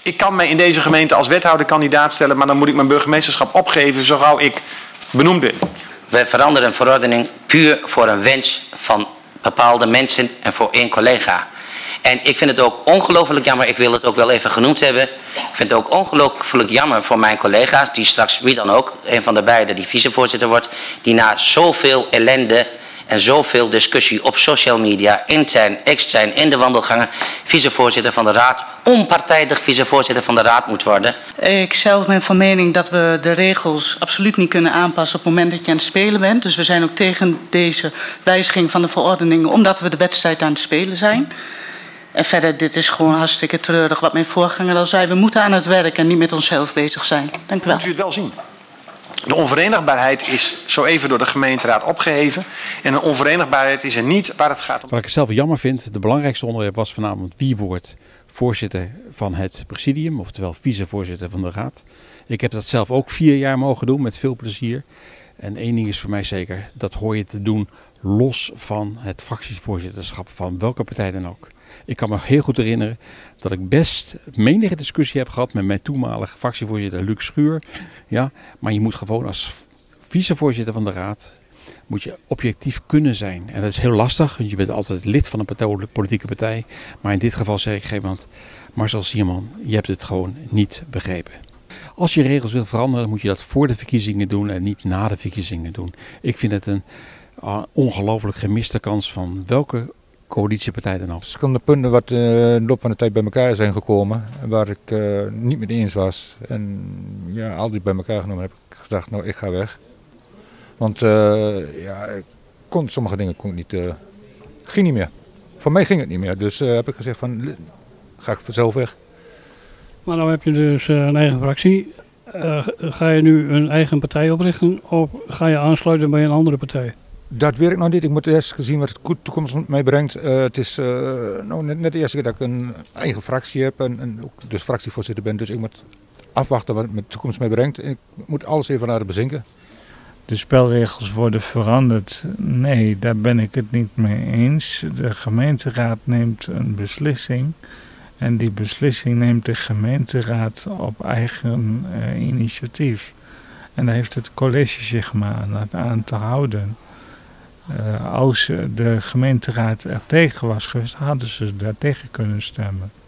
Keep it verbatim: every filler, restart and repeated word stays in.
Ik kan mij in deze gemeente als wethouder kandidaat stellen, maar dan moet ik mijn burgemeesterschap opgeven zo gauw ik benoemd ben. We veranderen een verordening puur voor een wens van bepaalde mensen en voor één collega. En ik vind het ook ongelooflijk jammer, ik wil het ook wel even genoemd hebben. Ik vind het ook ongelooflijk jammer voor mijn collega's, die straks, wie dan ook, een van de beiden die vicevoorzitter wordt, die na zoveel ellende en zoveel discussie op social media, intern, extern, in de wandelgangen, vicevoorzitter van de raad, onpartijdig vicevoorzitter van de raad moet worden. Ik zelf ben van mening dat we de regels absoluut niet kunnen aanpassen op het moment dat je aan het spelen bent. Dus we zijn ook tegen deze wijziging van de verordeningen, omdat we de wedstrijd aan het spelen zijn. En verder, dit is gewoon hartstikke treurig wat mijn voorganger al zei. We moeten aan het werk en niet met onszelf bezig zijn. Dank u wel. Moet u het wel zien. De onverenigbaarheid is zo even door de gemeenteraad opgeheven. En een onverenigbaarheid is er niet waar het gaat om. Wat ik zelf jammer vind, de belangrijkste onderwerp was vanavond wie wordt voorzitter van het presidium, oftewel vicevoorzitter van de raad. Ik heb dat zelf ook vier jaar mogen doen met veel plezier. En één ding is voor mij zeker, dat hoor je te doen los van het fractievoorzitterschap van welke partij dan ook. Ik kan me heel goed herinneren dat ik best menige discussie heb gehad met mijn toenmalige fractievoorzitter Luc Schuur. Ja, maar je moet gewoon als vicevoorzitter van de raad moet je objectief kunnen zijn. En dat is heel lastig, want je bent altijd lid van een politieke partij. Maar in dit geval zeg ik geen iemand, Marcel Sierman, je hebt het gewoon niet begrepen. Als je regels wil veranderen, moet je dat voor de verkiezingen doen en niet na de verkiezingen doen. Ik vind het een uh, ongelooflijk gemiste kans van welke coalitiepartij dan ook. Verschillende punten wat uh, in de loop van de tijd bij elkaar zijn gekomen, waar ik uh, niet mee eens was. En ja, al die bij elkaar genomen heb ik gedacht, nou ik ga weg. Want uh, ja, ik kon, sommige dingen kon ik niet, uh, ging niet meer. Voor mij ging het niet meer, dus uh, heb ik gezegd van, ga ik vanzelf weg. Maar nou heb je dus uh, een eigen fractie. Uh, ga je nu een eigen partij oprichten of ga je aansluiten bij een andere partij? Dat weet ik nog niet. Ik moet eerst zien wat de toekomst met mij brengt. Uh, het is uh, nou, net, net de eerste keer dat ik een eigen fractie heb en, en ook dus fractievoorzitter ben. Dus ik moet afwachten wat de toekomst mij brengt. Ik moet alles even laten bezinken. De spelregels worden veranderd. Nee, daar ben ik het niet mee eens. De gemeenteraad neemt een beslissing. En die beslissing neemt de gemeenteraad op eigen uh, initiatief. En daar heeft het college zich maar aan, aan te houden. Uh, als de gemeenteraad er tegen was geweest, hadden ze daar tegen kunnen stemmen.